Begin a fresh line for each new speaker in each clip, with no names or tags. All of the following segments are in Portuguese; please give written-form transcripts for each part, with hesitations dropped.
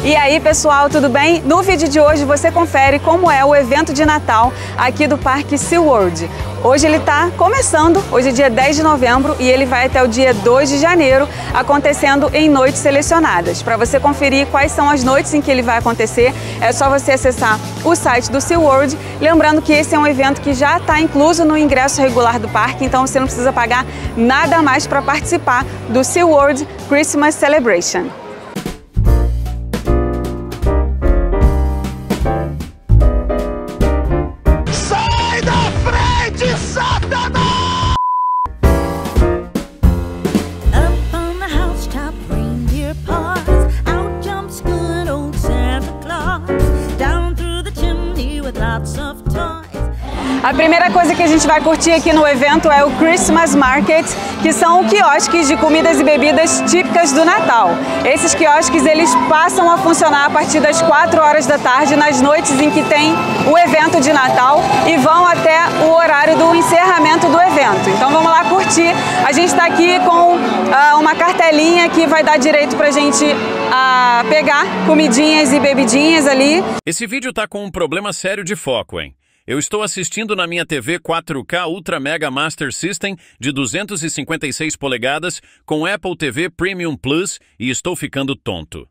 E aí pessoal, tudo bem? No vídeo de hoje você confere como é o evento de Natal aqui do Parque SeaWorld. Hoje ele está começando, hoje é dia 10 de novembro e ele vai até o dia 2 de janeiro, acontecendo em noites selecionadas. Para você conferir quais são as noites em que ele vai acontecer, é só você acessar o site do SeaWorld. Lembrando que esse é um evento que já está incluso no ingresso regular do parque, então você não precisa pagar nada mais para participar do SeaWorld Christmas Celebration. A primeira coisa que a gente vai curtir aqui no evento é o Christmas Market, que são quiosques de comidas e bebidas típicas do Natal. Esses quiosques eles passam a funcionar a partir das 4 horas da tarde nas noites em que tem o evento de Natal e vão até o horário do encerramento do evento. Então vamos lá curtir. A gente está aqui com uma cartelinha que vai dar direito pra gente pegar comidinhas e bebidinhas ali.
Esse vídeo tá com um problema sério de foco, hein? Eu estou assistindo na minha TV 4K Ultra Mega Master System de 256 polegadas com Apple TV Premium Plus e estou ficando tonto.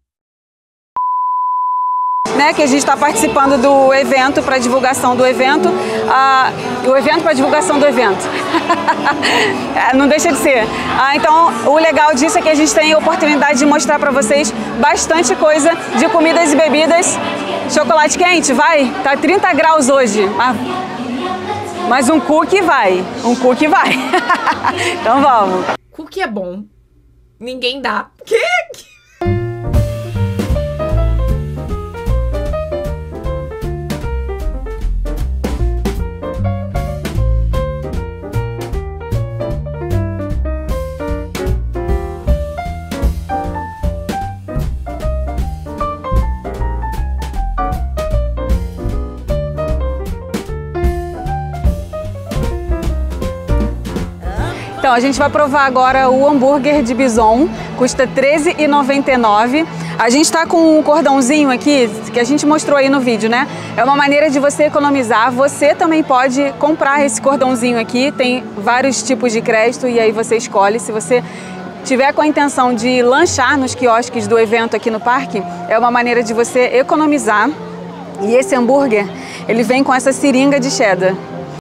Que a gente está participando do evento para divulgação do evento. O evento para divulgação do evento. Não deixa de ser. Então, o legal disso é que a gente tem a oportunidade de mostrar para vocês bastante coisa de comidas e bebidas. Chocolate quente, vai? Tá 30 graus hoje. Mas um cookie vai. Um cookie vai. Então vamos.
Cookie é bom. Ninguém dá. Que?
Então, a gente vai provar agora o hambúrguer de bison, custa R$13,99. A gente tá com um cordãozinho aqui, que a gente mostrou aí no vídeo, né? É uma maneira de você economizar. Você também pode comprar esse cordãozinho aqui, tem vários tipos de crédito e aí você escolhe. Se você tiver com a intenção de lanchar nos quiosques do evento aqui no parque, é uma maneira de você economizar. E esse hambúrguer, ele vem com essa seringa de cheddar.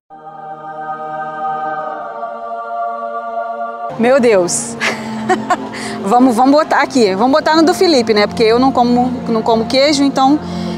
Meu Deus! Vamos botar aqui. Vamos botar no do Felipe, né? Porque eu não como queijo, então...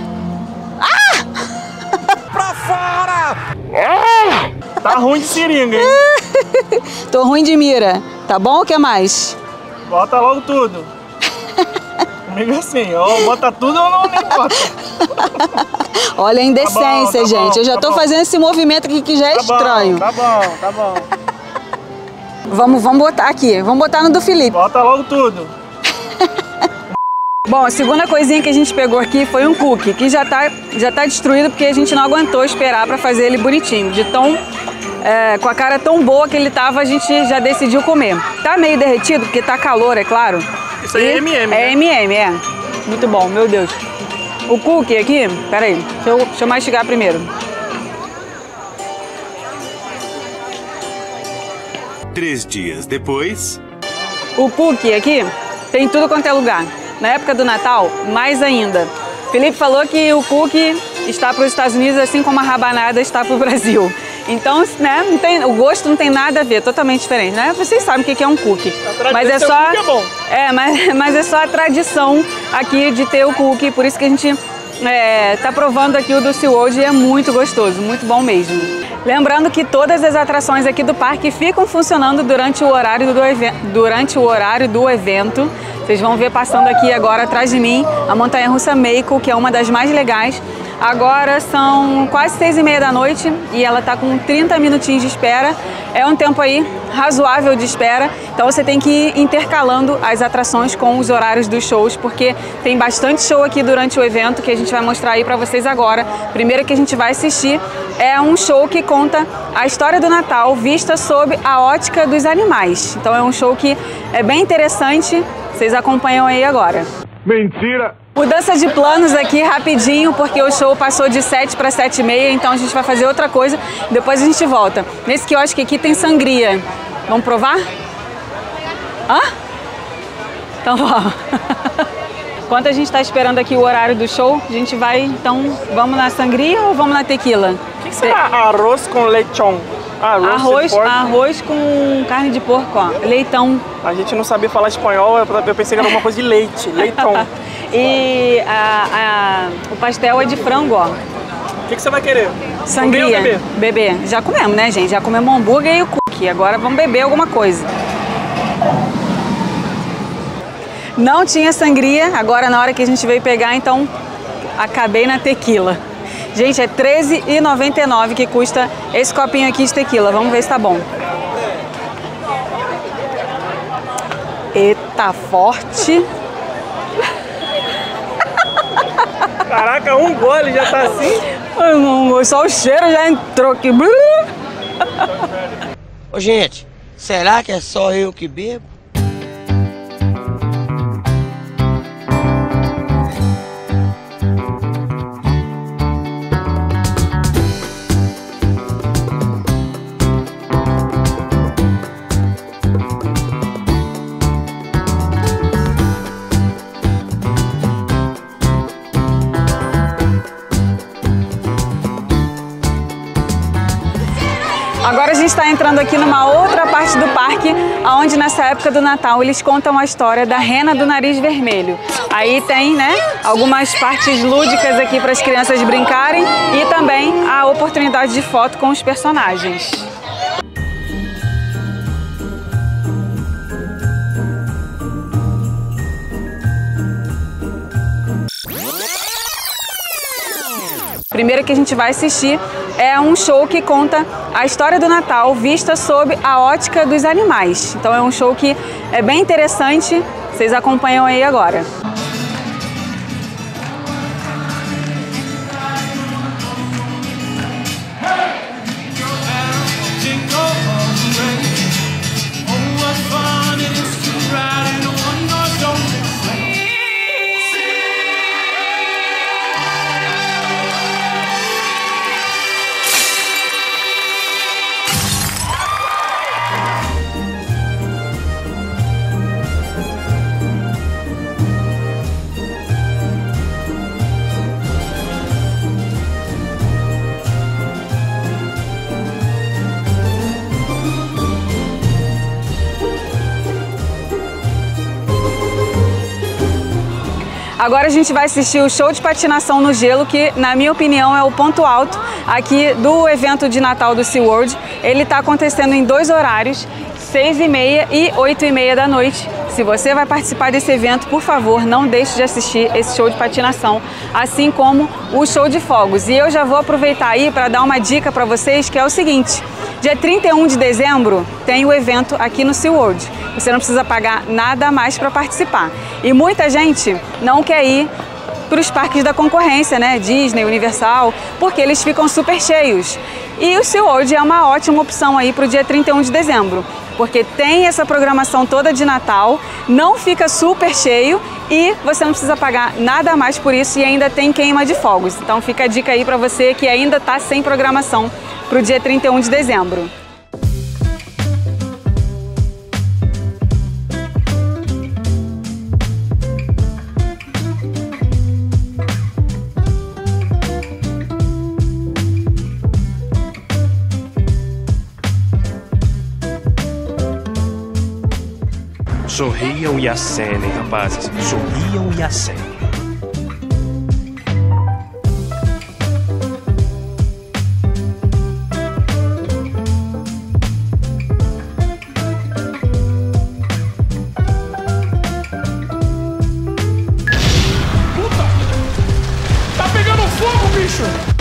Pra fora! Tá ruim de seringa, hein?
Tô ruim de mira. Tá bom ou quer mais?
Bota logo tudo. Comigo assim, ou bota tudo ou não bota.
Olha a indecência,
tá
gente.
Bom,
eu já tô fazendo esse movimento aqui que já é estranho.
Tá bom.
Vamos botar aqui. Vamos botar no do Felipe.
Bota logo tudo.
Bom, a segunda coisinha que a gente pegou aqui foi um cookie, que já tá destruído porque a gente não aguentou esperar para fazer ele bonitinho. De tão, com a cara tão boa que ele tava, a gente já decidiu comer. Tá meio derretido porque tá calor, é claro.
Isso aí é M&M,
É M&M, é. Muito bom, meu Deus. O cookie aqui, peraí, deixa eu mastigar primeiro.
3 dias depois...
O cookie aqui tem tudo quanto é lugar. Na época do Natal, mais ainda. Felipe falou que o cookie está para os Estados Unidos assim como a rabanada está para o Brasil. Então, né, o gosto não tem nada a ver, totalmente diferente, né? Vocês sabem o que é um cookie. Mas é só, mas é só a tradição aqui de ter o cookie, por isso que a gente tá provando aqui o do SeaWorld e é muito gostoso, muito bom mesmo. Lembrando que todas as atrações aqui do parque ficam funcionando durante o horário do evento. Vocês vão ver passando aqui agora atrás de mim a montanha-russa Mako, que é uma das mais legais. Agora são quase 6h30 da noite e ela está com 30 minutinhos de espera. É um tempo aí razoável de espera, então você tem que ir intercalando as atrações com os horários dos shows, porque tem bastante show aqui durante o evento que a gente vai mostrar aí para vocês agora. Primeiro que a gente vai assistir é um show que conta a história do Natal vista sob a ótica dos animais. Então é um show que é bem interessante, vocês acompanham aí agora.
Mentira!
Mudança de planos aqui rapidinho, porque o show passou de 7 para 7h30, então a gente vai fazer outra coisa, depois a gente volta. Nesse quiosque aqui tem sangria. Vamos provar? Hã? Então vamos. Enquanto a gente está esperando aqui o horário do show, a gente vai, então, vamos na sangria ou vamos na tequila?
O que será arroz com leitão?
Arroz com carne de porco, ó, leitão.
A gente não sabia falar espanhol, eu pensei que era alguma coisa de leite, leitão.
E o pastel é de frango, ó.
O que você vai querer?
Sangria.
Comer ou beber?
Beber. Já comemos, né, gente? Já comemos hambúrguer e o cookie. Agora vamos beber alguma coisa. Não tinha sangria, agora na hora que a gente veio pegar, então acabei na tequila. Gente, é R$13,99 que custa esse copinho aqui de tequila. Vamos ver se tá bom. Eita, forte.
Caraca, um gole já tá assim.
Só o cheiro já entrou aqui.
Ô, gente, será que é só eu que bebo?
Agora a gente está entrando aqui numa outra parte do parque, onde nessa época do Natal eles contam a história da rena do nariz vermelho. Aí tem, né, algumas partes lúdicas aqui para as crianças brincarem e também a oportunidade de foto com os personagens. Primeiro que a gente vai assistir é um show que conta a história do Natal vista sob a ótica dos animais. Então é um show que é bem interessante, vocês acompanham aí agora. Agora a gente vai assistir o show de patinação no gelo, que na minha opinião é o ponto alto aqui do evento de Natal do SeaWorld. Ele está acontecendo em 2 horários, 6h30 e 8h30 da noite. Se você vai participar desse evento, por favor, não deixe de assistir esse show de patinação, assim como o show de fogos. E eu já vou aproveitar aí para dar uma dica para vocês, que é o seguinte: dia 31 de dezembro tem o evento aqui no SeaWorld. Você não precisa pagar nada a mais para participar. E muita gente não quer ir para os parques da concorrência, né? Disney, Universal, porque eles ficam super cheios. E o SeaWorld é uma ótima opção aí para o dia 31 de dezembro, porque tem essa programação toda de Natal, não fica super cheio e você não precisa pagar nada a mais por isso, e ainda tem queima de fogos. Então fica a dica aí para você que ainda está sem programação para o dia 31 de dezembro.
Sorriam e acenem, rapazes. Sorriam e acenem.
Puta! Tá pegando fogo, bicho!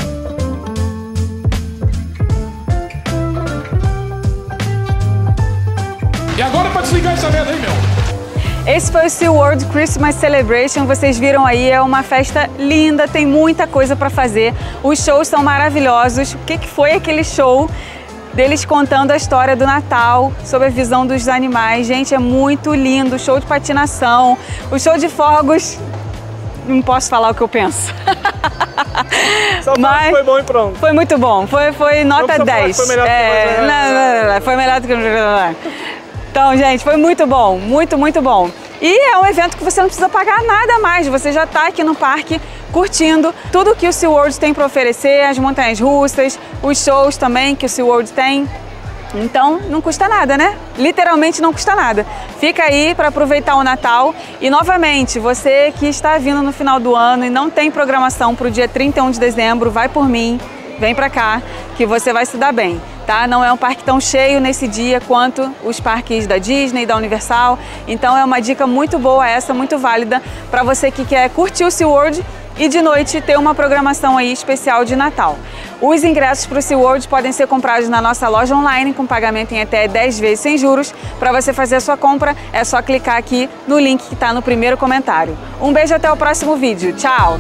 E agora pra desligar essa merda aí, meu?
Esse foi o SeaWorld Christmas Celebration, vocês viram aí, é uma festa linda, tem muita coisa para fazer, os shows são maravilhosos. O que foi aquele show deles contando a história do Natal, sob a visão dos animais? Gente, é muito lindo, o show de patinação, o show de fogos, não posso falar o que eu penso.
Só mas foi bom e pronto.
Foi muito bom, foi nota 10.
Foi melhor
não, foi melhor do que... Então, gente, foi muito bom, muito bom. E é um evento que você não precisa pagar nada mais, você já está aqui no parque curtindo tudo que o SeaWorld tem para oferecer, as montanhas russas, os shows também que o SeaWorld tem. Então, não custa nada, né? Literalmente não custa nada. Fica aí para aproveitar o Natal. E, novamente, você que está vindo no final do ano e não tem programação para o dia 31 de dezembro, vai por mim, vem para cá, que você vai se dar bem, tá? Não é um parque tão cheio nesse dia quanto os parques da Disney e da Universal. Então, é uma dica muito boa essa, muito válida para você que quer curtir o SeaWorld e de noite ter uma programação aí especial de Natal. Os ingressos para o SeaWorld podem ser comprados na nossa loja online com pagamento em até 10 vezes sem juros. Para você fazer a sua compra, é só clicar aqui no link que está no primeiro comentário. Um beijo, até o próximo vídeo. Tchau!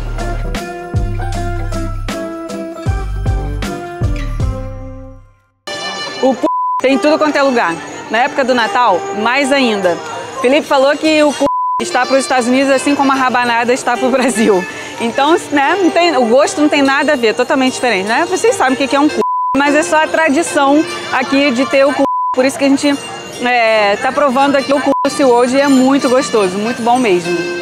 O c... tem tudo quanto é lugar. Na época do Natal, mais ainda. Felipe falou que o c... está para os Estados Unidos assim como a rabanada está para o Brasil. Então, né, não tem, o gosto não tem nada a ver, totalmente diferente, né? Vocês sabem o que é um c... mas é só a tradição aqui de ter o c... Por isso que a gente tá provando aqui o c... do SeaWorld e é muito gostoso, muito bom mesmo.